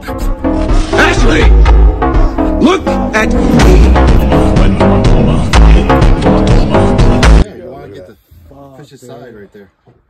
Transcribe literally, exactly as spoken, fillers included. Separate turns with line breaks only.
Ashley! Look at me!
Yeah, you want to get the fish's side right there.